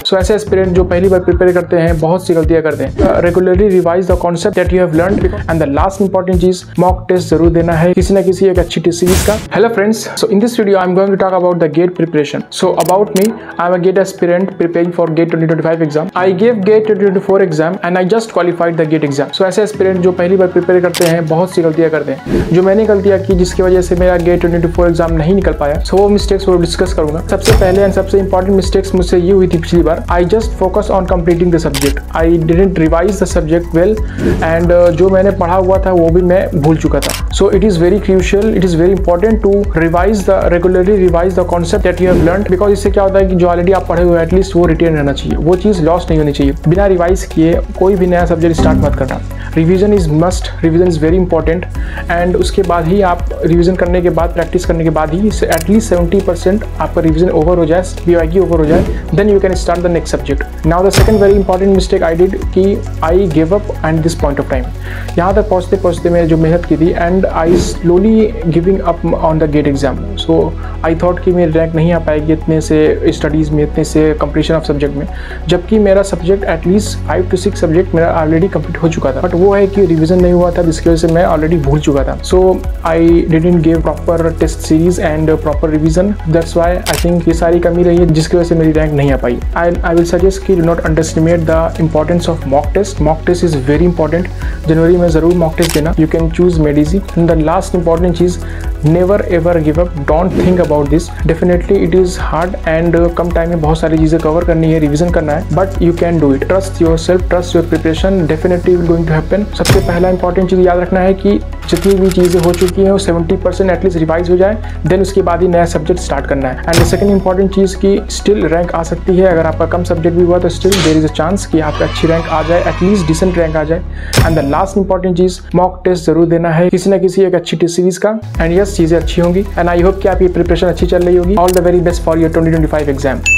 सो ऐसे एस्पिरेंट जो पहली बार प्रिपेयर करते हैं बहुत सी गलतियां करते हैं। Regularly revise the concept that you have learned and the last important चीज मॉक टेस्ट जरूर देना है किसी ना किसी एक अच्छी सीरीज का। Hello friends, so in this video I am going to talk about the GATE preparation. So about me, I am a GATE aspirant preparing for GATE 2025 exam. I give GATE 2024 exam and I just qualified the GATE exam. So ऐसे aspirant जो पहली बार prepare करते हैं बहुत सी गलतियां करते हैं। जो मैंने गलतियां की जिसकी वजह से मेरा गेट 2024 एग्जाम नहीं निकल पाया, सो वो मिस्टेक्स वो डिस्कस करूंगा। सबसे पहले एंड सबसे इंपॉर्टेंट मिस्टेक्स मुझसे ये हुई थी पिछली बार। I just focus on completing the subject, I didn't revise the subject well and जो मैंने पढ़ा हुआ था वो भी मैं भूल चुका था। So it is very crucial, it is very important to regularly revise the concept that you have learned, because इससे क्या होता है कि जो ऑलरेडी आप पढ़े हुए हैं एटलीस्ट वो रिटेन रहना चाहिए, वो चीज़ लॉस्ट नहीं होनी चाहिए। बिना रिवाइज किए कोई भी नया सब्जेक्ट स्टार्ट मत करना। Revision is must, revision is very important and उसके बाद ही आप रिवीजन करने के बाद, प्रैक्टिस करने के बाद ही एटलीस्ट 70% आपका रिवीजन ओवर हो जाए, BYQ ओवर हो जाए, then you can start the next subject. Now the second very important mistake I did कि I give up at this point of time. यहाँ तक पहुँचते पहुँचते मैंने जो मेहनत की थी and I slowly giving up on the GATE exam. So I thought कि मेरी रैंक नहीं आ पाएगी इतने से स्टडीज़ में, इतने से कंप्लीशन ऑफ सब्जेक्ट में, जबकि मेरा सब्जेक्ट एटलीस्ट 5 to 6 सब्जेक्ट मेरा ऑलरेडी कंप्लीट हो चुका था। बट वो है कि रिवीजन नहीं हुआ था जिसकी वजह से मैं ऑलरेडी भूल चुका था। So I didn't give proper test series and proper revision, that's why I think ये सारी कमी रही है जिसकी वजह से मेरी रैंक नहीं आ पाई। आई विल सजेस्ट कि do not underestimate the importance of mock test. Mock test is very important. जनवरी में जरूर मॉक टेस्ट देना। You can choose Made Easy. And the last important चीज, never ever give up, don't think about this. Definitely it is hard and कम time में बहुत सारी चीजें कवर करनी है, रिवीजन करना है, but you can do it. Trust yourself, trust your preparation, definitely will going to happen. सबसे पहला इंपॉर्टेंट चीज याद रखना है कि जितनी भी चीजें हो चुकी हैं वो 70% एटलीस्ट रिवाइज हो जाए, देन उसके बाद ही नया सब्जेक्ट स्टार्ट करना है। एंड सेकंड इंपॉर्टेंट चीज की स्टिल रैंक आ सकती है। अगर आपका कम सब्जेक्ट भी हुआ तो still there is a chance कि आपका अच्छी रैंक आ जाए, एटलीस्ट डिसेंट रैंक आ जाए। एंड द लास्ट इंपॉर्टेंट चीज, मॉक टेस्ट जरूर देना है किसी ना किसी एक अच्छी टेस्ट सीरीज का। एंड यस, चीजें अच्छी होंगी एंड आई होप कि आपकी प्रिपरेशन अच्छी चल रही होगी। All the very best for your 2025 exam.